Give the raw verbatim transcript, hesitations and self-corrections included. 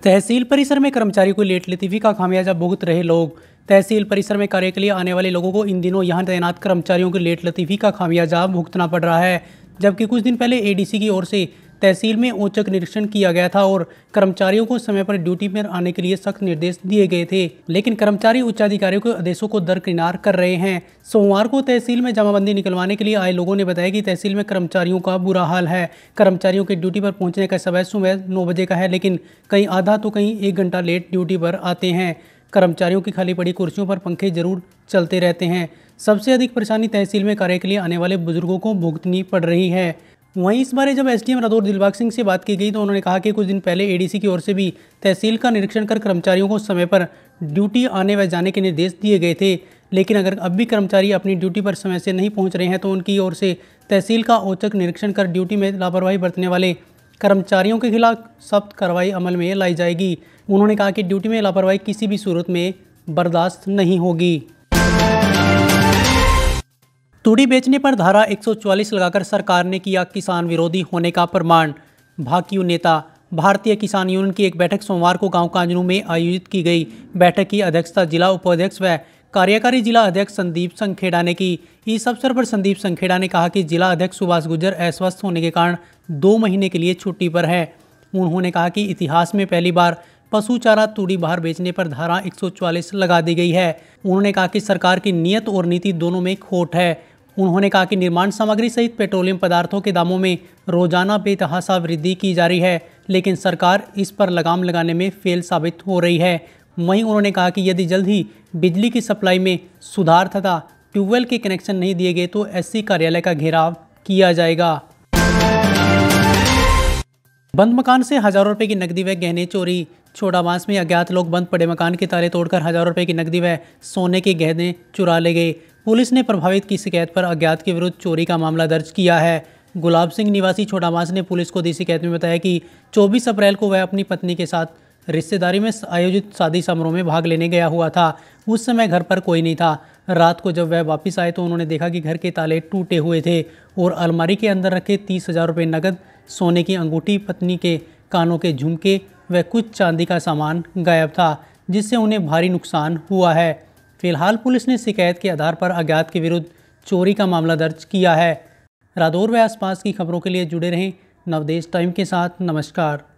तहसील परिसर में कर्मचारियों को लेट लतीफी का खामियाजा भुगत रहे लोग। तहसील परिसर में कार्य के लिए आने वाले लोगों को इन दिनों यहां तैनात कर्मचारियों को लेट लतीफी का खामियाजा भुगतना पड़ रहा है। जबकि कुछ दिन पहले एडीसी की ओर से तहसील में औचक निरीक्षण किया गया था और कर्मचारियों को समय पर ड्यूटी पर आने के लिए सख्त निर्देश दिए गए थे, लेकिन कर्मचारी उच्चाधिकारियों के आदेशों को दरकिनार कर रहे हैं। सोमवार को तहसील में जमाबंदी निकलवाने के लिए आए लोगों ने बताया कि तहसील में कर्मचारियों का बुरा हाल है। कर्मचारियों के ड्यूटी पर पहुंचने का समय सुबह नौ बजे का है, लेकिन कहीं आधा तो कहीं एक घंटा लेट ड्यूटी पर आते हैं। कर्मचारियों की खाली पड़ी कुर्सियों पर पंखे जरूर चलते रहते हैं। सबसे अधिक परेशानी तहसील में कार्य के लिए आने वाले बुजुर्गों को भुगतनी पड़ रही है। वहीं इस बारे जब एसडीएम रादौर दिलबाग सिंह से बात की गई तो उन्होंने कहा कि कुछ दिन पहले एडीसी की ओर से भी तहसील का निरीक्षण कर कर्मचारियों को समय पर ड्यूटी आने व जाने के निर्देश दिए गए थे, लेकिन अगर अब भी कर्मचारी अपनी ड्यूटी पर समय से नहीं पहुंच रहे हैं तो उनकी ओर से तहसील का औचक निरीक्षण कर ड्यूटी में लापरवाही बरतने वाले कर्मचारियों के खिलाफ सख्त कार्रवाई अमल में लाई जाएगी। उन्होंने कहा कि ड्यूटी में लापरवाही किसी भी सूरत में बर्दाश्त नहीं होगी। तूड़ी बेचने पर धारा एक सौ चौवालीस लगाकर सरकार ने किया किसान विरोधी होने का प्रमाण। भाकियू नेता भारतीय किसान यूनियन की एक बैठक सोमवार को गांव कांजरू में आयोजित की गई। बैठक की अध्यक्षता जिला उपाध्यक्ष व कार्यकारी जिला अध्यक्ष संदीप संखेड़ा ने की। इस अवसर पर संदीप संखेड़ा ने कहा कि जिला अध्यक्ष सुभाष गुर्जर अस्वस्थ होने के कारण दो महीने के लिए छुट्टी पर है। उन्होंने कहा कि इतिहास में पहली बार पशु चारा तूड़ी बाहर बेचने पर धारा एक सौ चौवालीस लगा दी गई है। उन्होंने कहा कि सरकार की नीयत और नीति दोनों में खोट है। उन्होंने कहा कि निर्माण सामग्री सहित पेट्रोलियम पदार्थों के दामों में रोजाना बेतहाशा वृद्धि की जा रही है, लेकिन सरकार इस पर लगाम लगाने में फेल साबित हो रही है। वहीं उन्होंने कहा कि यदि जल्द ही बिजली की सप्लाई में सुधार तथा ट्यूबवेल के कनेक्शन नहीं दिए गए तो एससी कार्यालय का घेराव किया जाएगा। बंद मकान से हजारों रुपए की नकदी व गहने चोरी। छोटाबांस में अज्ञात लोग बंद पड़े मकान के ताले तोड़कर हजारों रुपए की नकदी व सोने के गहने चुरा ले गए। पुलिस ने प्रभावित की शिकायत पर अज्ञात के विरुद्ध चोरी का मामला दर्ज किया है। गुलाब सिंह निवासी छोटाबांस ने पुलिस को दी शिकायत में बताया कि चौबीस अप्रैल को वह अपनी पत्नी के साथ रिश्तेदारी में आयोजित शादी समारोह में भाग लेने गया हुआ था। उस समय घर पर कोई नहीं था। रात को जब वह वापस आए तो उन्होंने देखा कि घर के ताले टूटे हुए थे और अलमारी के अंदर रखे तीस हजार रुपये नकद, सोने की अंगूठी, पत्नी के कानों के झुमके व कुछ चांदी का सामान गायब था, जिससे उन्हें भारी नुकसान हुआ है। फिलहाल पुलिस ने शिकायत के आधार पर अज्ञात के विरुद्ध चोरी का मामला दर्ज किया है। रादौर व आसपास की खबरों के लिए जुड़े रहें नवदेश टाइम के साथ। नमस्कार।